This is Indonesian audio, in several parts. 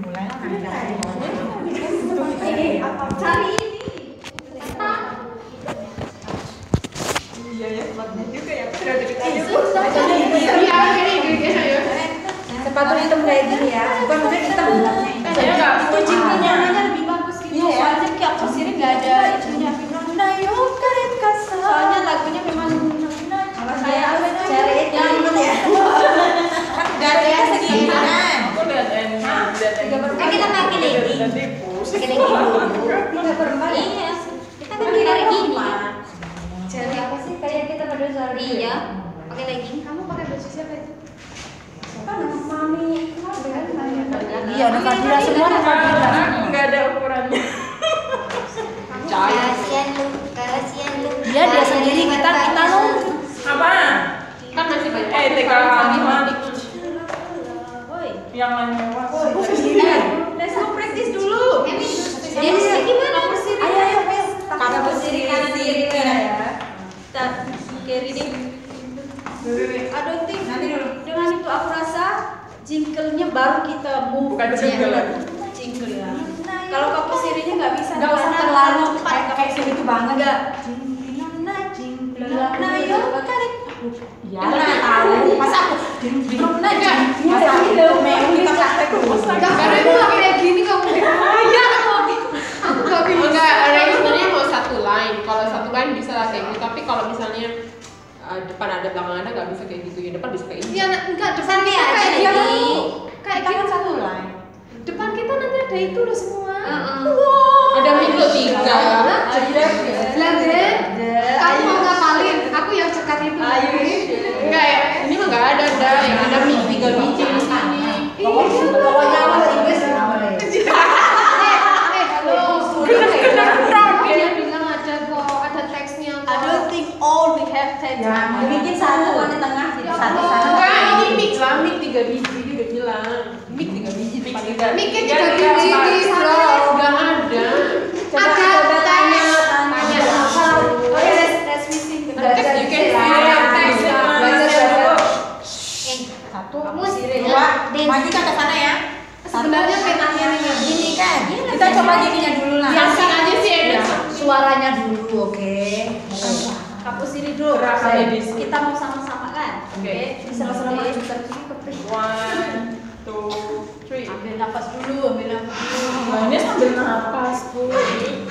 mulai. Cari ini. Iya ya, sepatunya juga ya. Sepatu hitam kayak gini ya, bukan maksudnya hitam gelapnya. Saya nggak itu jingkulnya lebih bagus gitu. Soalnya kayak posisi nggak ada itunya. Soalnya lagunya memang Saya cari yang ya. Dari yang segini kan. Aku lihat kita pakai lagi. Pakai lagi dulu. 3/4. Iya. Kita kan cari gini. Cari apa sih? Kayak kita pada suara. Iya. Pakai lagi. Kamu pakai baju siapa itu? Kan mami. Iya, ada Fadila semua ada Fadila. nggak ada ukurannya. Kasian lu. Dia sendiri kita lu. Apa? Kan masih banyak. Yang lain mewah. Let's go practice dulu. Dance gimana? Ayo. Kamu sendiri kanan kiri ya. Start carry deh. I don't think Nanti dulu. dengan itu aku rasa jingkelnya baru kita move. Bukan jingle. Jingle ya. Kalau kamu sirinya nggak bisa. Enggak usah terlalu kayak segitu banget. Enggak. Nah, yuk, tarik. Ya lah tahu. Masa aku belum aja. Masa aku mau kita praktek dulu. Karena itu kayak gini kamu. Iya. Aku nggak bisa. Enggak, arrangementnya mau satu line. Kalau satu line bisa lah kayak gitu. Tapi kalau misalnya depan ada belakang ada nggak bisa kayak gitu. Ya depan bisa kayak gitu. Iya, enggak depan Santai kita aja kayak nih. gini. Kayak Kita gitu kan satu line. Depan kita nanti ada itu loh semua. Ada minggu 3. Kamu mau ngapalin? Aku yang cekat itu. Enggak ya, ini mah nggak ada yang ada minggu 3 biji di sini. Pokoknya aku Inggris namanya. Dia bilang ada kok, ada teksnya kok. I don't think all we have text. Ya, Bikin satu di tengah, jadi satu sana. Enggak, ini mix lah, mix 3 biji dia udah bilang. Mix 3 biji depan kita. Mikir 3 biji di bro. Enggak ada. Coba tanya. Oke, let's missing. Text you can see text. Satu, Dua. Maju kan ke sana ya. Sebenarnya penanya nih Gini kan. Kita coba gininya dulu lah. Yang sing aja sih ada. suaranya dulu, oke. Kamu sini dulu. Kita mau sama-sama kan? Oke. Bisa sama-sama maju ke sini ke free. 1, 2, 3. Ambil nafas dulu, ambil nafas dulu. Nah, ini sambil napas Bu. 1,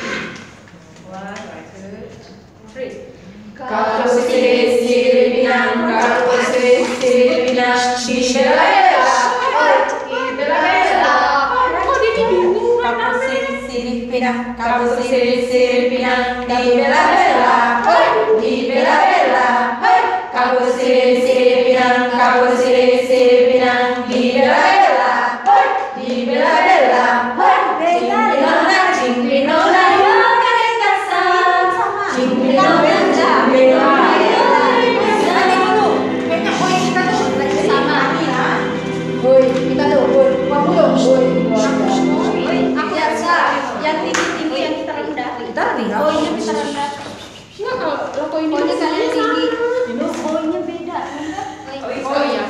2, 3. Kalau siri Pinang, kalau siri Pinang, Bella. Kok dia bingung? Kamu sirih pinang, Kamu siri Pinang, di Bella Bella, di Bella Bella. Kamu siri Pinang, kamu siri Pinang, di Bella Bella, di Bella Bella. Pinola, Pinola, Yang tinggi-tinggi, yang terendah. Kita tinggal. Oh, ini bisa rendah. Enggak, kalau ini Pokoknya kalian tinggi. Ini Oh-nya beda. oh iya.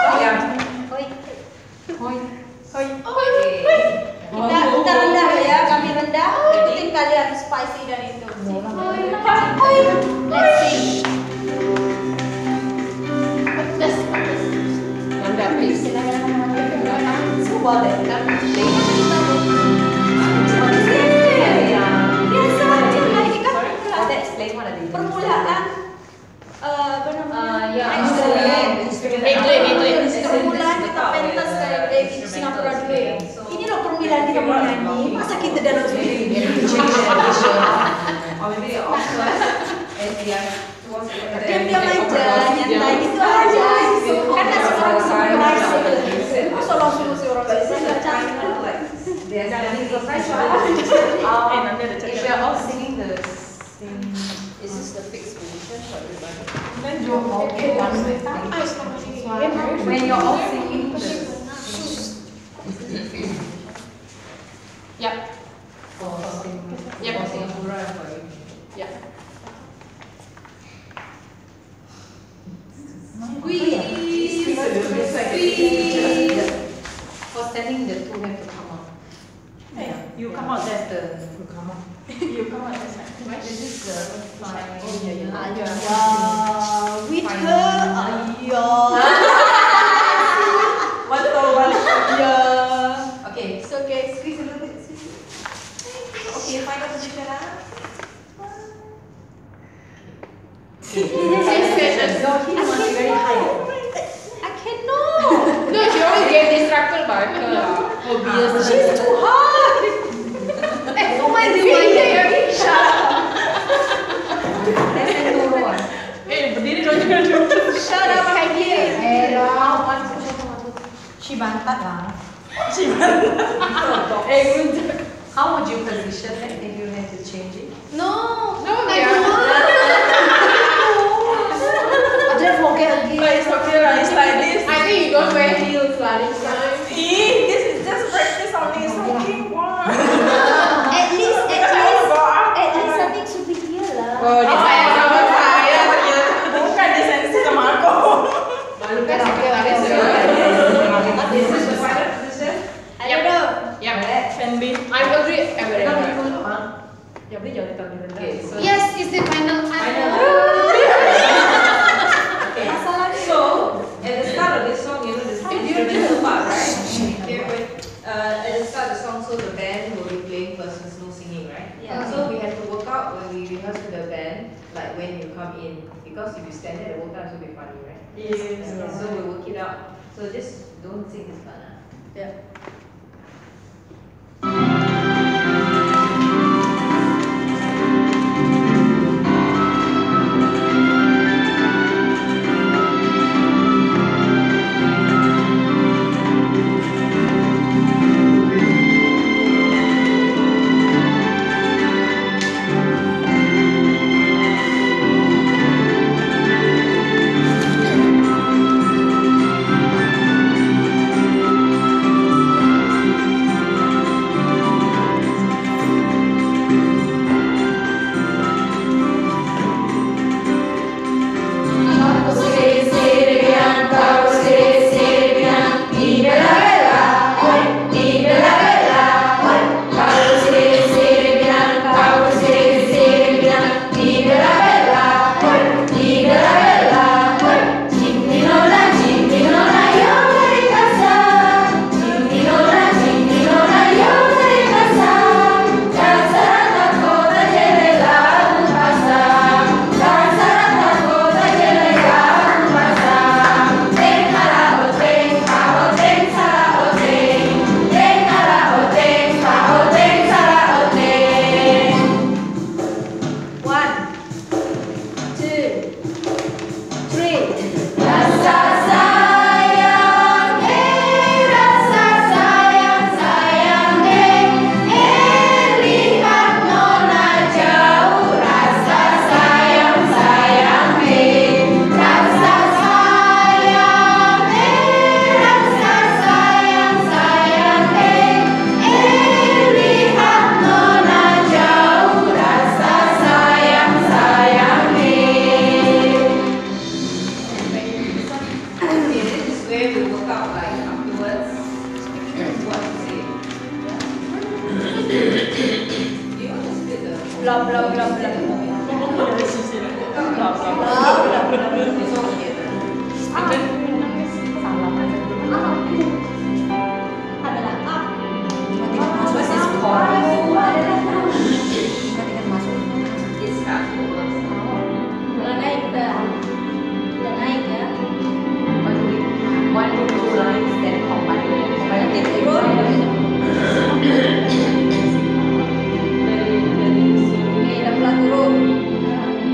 Kita rendah ya, kami rendah. Ikutin kalian spicy dan itu. Let's sing. Nanda, please. Coba deh. Biasa aja lah, ini kan permulaan. Apa namanya? Permulaan kita pentas kayak di Singapura dulu ya. Ini loh permulaan kita mau nyanyi. Masa kita dalam sendiri? Diam-diam aja, nyantai gitu aja. Kan nasi orang surprise. Masa langsung nasi orang surprise nggak cantik. nanti ada cerita. If we are all singing the same, is this the fixed position for everybody? Then you're okay. When you're all singing the Yep. Yep. Yep. For standing, the two have to come out. You come out there. You come on. You come on this side. This is the fine. With her, One toe, one Okay. It's okay, squeeze a little bit. Okay, final position lah. Your heel must be very high. I cannot. No, she always get distracted by her. She's too hard. Oh my God. Shut up. Let's say no more. Berdiri dong jangan duduk. Shut up, Heidi. She bantat lah. How would you position it if you had to change it? No. No, I yeah. don't want. Don't forget again. But it's okay lah, it's like this. I think you don't wear heels lah next time. This is just practice only. It's okay. At least something should be here lah. Oh, dia sayang sama saya. Bukan dia sensi sama aku. Okay. This is the final position. I don't know. Yeah. Can be. I'm agree. Okay, so Yes, it's the final. So, at the start of this song, you know, there's instrumental part, right? Okay, at the start of the song, so the band will be playing first, there's no singing, right? Yeah. So we have to work out when we rehearse with the band, like when you come in, because if you stand there the whole time, it will be funny, right? Yes. So we work it out. So just don't sing this part. Yeah. Blah blah blah blah. It's all together. What's this chord? It's Udah naik udah. Udah naik ya. one or two lines then combine it. Oke, udah pulang turun.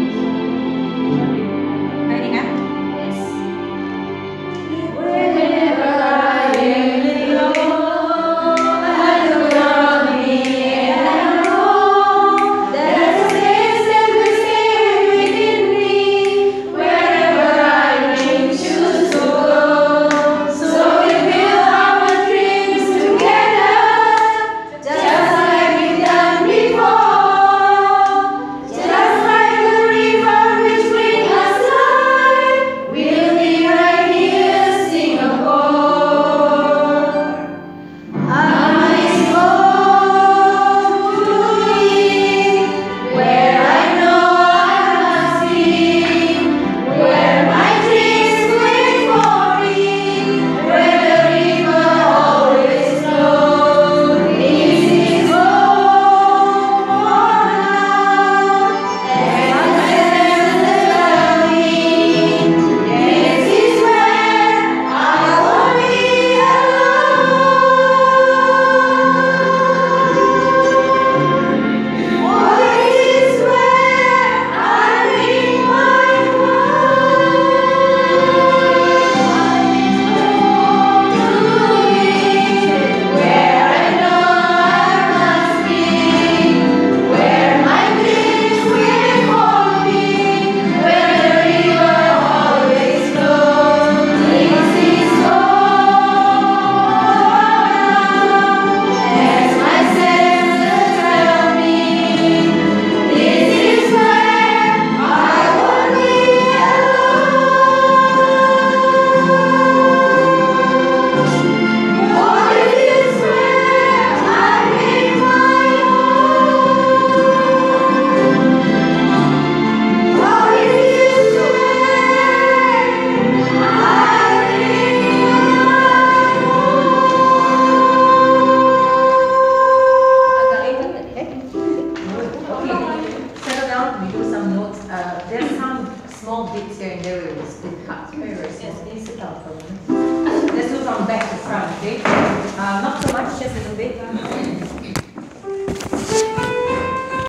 some notes. There's some small bits here and there where we split cuts. Very, very small. Can you sit down for a minute? Let's do from back to front, okay? Not so much, just a little bit.